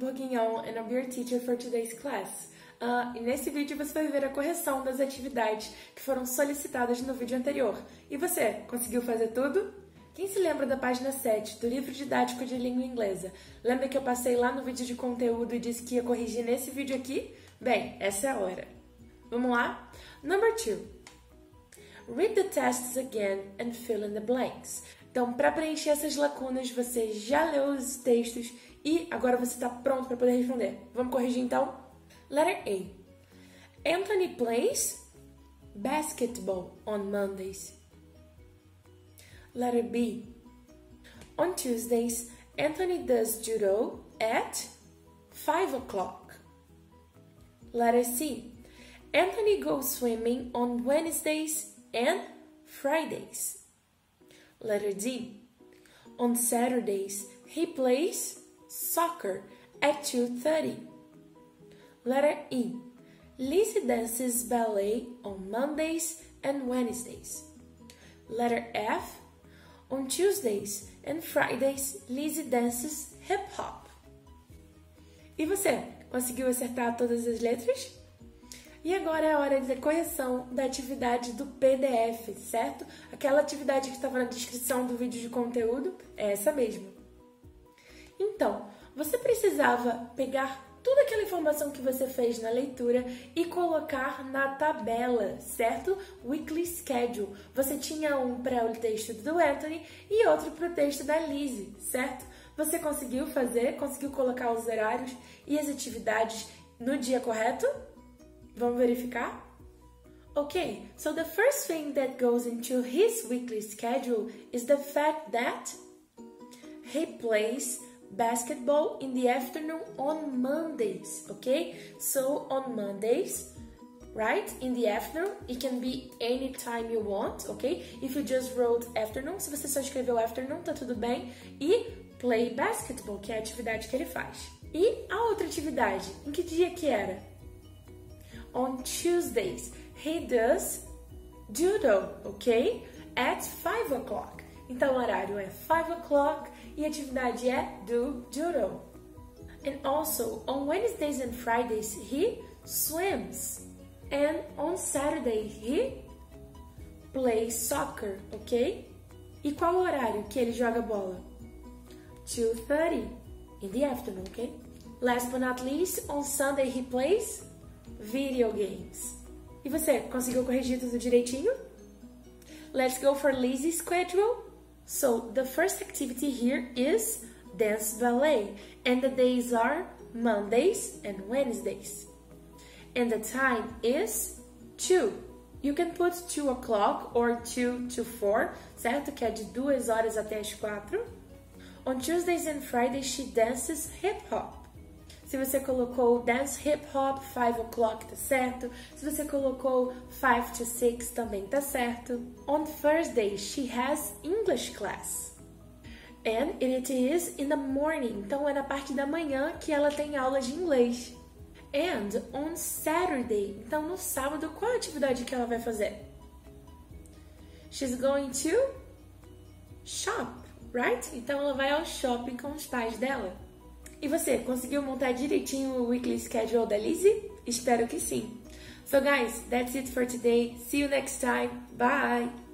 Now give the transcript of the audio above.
Bourguignon and I'll be your teacher for today's class. E nesse vídeo você vai ver a correção das atividades que foram solicitadas no vídeo anterior. E você, conseguiu fazer tudo? Quem se lembra da página 7 do livro didático de língua inglesa? Lembra que eu passei lá no vídeo de conteúdo e disse que ia corrigir nesse vídeo aqui? Bem, essa é a hora. Vamos lá? Number 2. Read the tests again and fill in the blanks. Então, para preencher essas lacunas, você já leu os textos e agora você está pronto para poder responder. Vamos corrigir então? Letter A. Anthony plays basketball on Mondays. Letter B. On Tuesdays, Anthony does judo at 5 o'clock. Letter C. Anthony goes swimming on Wednesdays and Fridays. Letter D. On Saturdays, he plays soccer at 2:30. Letter E. Lizzie dances ballet on Mondays and Wednesdays. Letter F. On Tuesdays and Fridays, Lizzie dances hip-hop. E você, conseguiu acertar todas as letras? E agora é a hora de correção da atividade do PDF, certo? Aquela atividade que estava na descrição do vídeo de conteúdo, é essa mesmo. Então, você precisava pegar toda aquela informação que você fez na leitura e colocar na tabela, certo? Weekly Schedule. Você tinha um para o texto do Anthony e outro para o texto da Lizzie, certo? Você conseguiu fazer, conseguiu colocar os horários e as atividades no dia correto? Vamos verificar? Okay, so the first thing that goes into his weekly schedule is the fact that he plays basketball in the afternoon on Mondays, okay? So on Mondays, right, in the afternoon, it can be any time you want, okay? If you just wrote afternoon, se você só escreveu afternoon, tá tudo bem. E play basketball, que é a atividade que ele faz. E a outra atividade, em que dia que era? On Tuesdays, he does judo, ok? At 5 o'clock. Então, o horário é 5 o'clock e a atividade é do judo. And also, on Wednesdays and Fridays, he swims. And on Saturday, he plays soccer, ok? E qual o horário que ele joga bola? 2:30 in the afternoon, ok? Last but not least, on Sunday, he plays video games. E você, conseguiu corrigir tudo direitinho? Let's go for Lizzie's schedule. So, the first activity here is dance ballet. And the days are Mondays and Wednesdays. And the time is 2. You can put 2 o'clock or 2 to 4, certo? Que é de 2 horas até as 4. On Tuesdays and Fridays, she dances hip-hop. Se você colocou dance hip hop, 5 o'clock, tá certo. Se você colocou 5 to 6, também tá certo. On Thursday, she has English class. And it is in the morning. Então, é na parte da manhã que ela tem aula de inglês. And on Saturday. Então, no sábado, qual a atividade que ela vai fazer? She's going to shop, right? Então, ela vai ao shopping com os pais dela. E você, conseguiu montar direitinho o weekly schedule da Lizzie? Espero que sim. So guys, that's it for today. See you next time. Bye!